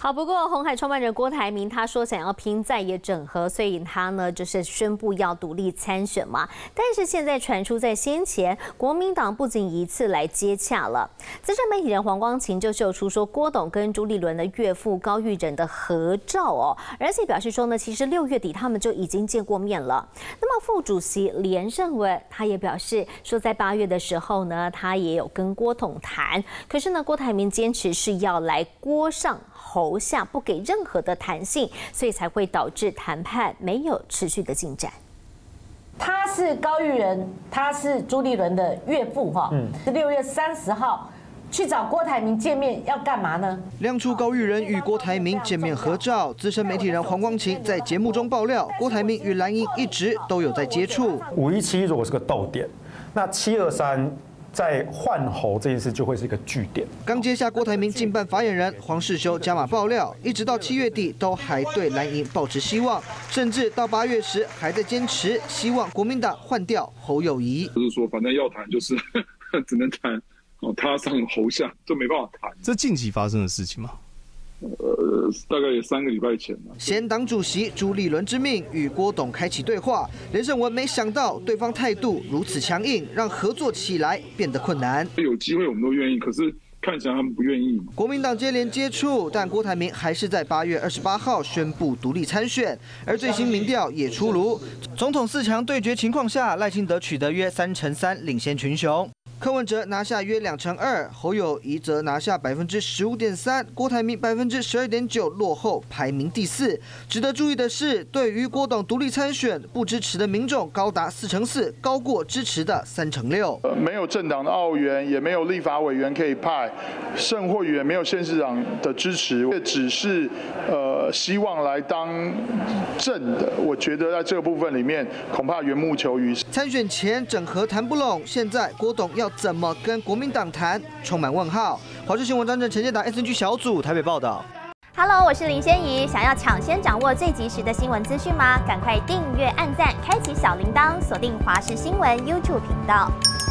好，不过鸿海创办人郭台铭他说想要拼在野整合，所以他呢就是宣布要独立参选嘛。但是现在传出在先前国民党不仅一次来接洽了，资深媒体人黄光芹就秀出说郭董跟朱立伦的岳父高育仁的合照哦，而且表示说呢，其实6月底他们就已经见过面了。那么副主席连胜文他也表示说，在8月的时候呢，他也有跟郭董谈，可是呢，郭台铭坚持是要来郭上侯下，不给任何的弹性，所以才会导致谈判没有持续的进展。 他是高育仁，他是朱立伦的岳父哈，是6月30号去找郭台铭见面，要干嘛呢？ 亮出高育仁与郭台铭见面合照，资深媒体人黄光芹在节目中爆料，郭台铭与蓝营一直都有在接触。 517如果是个逗点，那723。在换侯这件事就会是一个据点。 刚接下郭台铭竞办发言人黄世修加码爆料，一直到7月底都还对蓝营抱持希望，甚至到8月时还在坚持希望国民党换掉侯友宜。 就是说，反正要谈就是只能谈，他上侯下就没办法谈。 这近期发生的事情吗？ 大概也3个礼拜前了。 前党主席朱立伦之命与郭董开启对话，连胜文没想到对方态度如此强硬，让合作起来变得困难。 有机会我们都愿意，可是看起来他们不愿意。 国民党接连接触，但郭台铭还是在8月28号宣布独立参选，而最新民调也出炉，总统4强对决情况下，赖清德取得约3%3，领先群雄。柯文哲拿下约2%2，侯友宜则拿下15.3%，郭台铭12.9%，落后排名第4。值得注意的是，对于郭董独立参选，不支持的民众高达4%4，高过支持的3%6。 没有政党的澳员，也没有立法委员可以派，甚或也没有县市长的支持，只是希望来当正的。我觉得在这个部分里面，恐怕缘木求鱼。 参选前整合谈不拢，现在郭董要怎么跟国民党谈，充满问号。华视新闻张正、陈建达 SNG 小组台北报道。 Hello， 我是林仙怡。想要抢先掌握最及时的新闻资讯吗？赶快订阅、按赞、开启小铃铛，锁定华视新闻 YouTube 频道。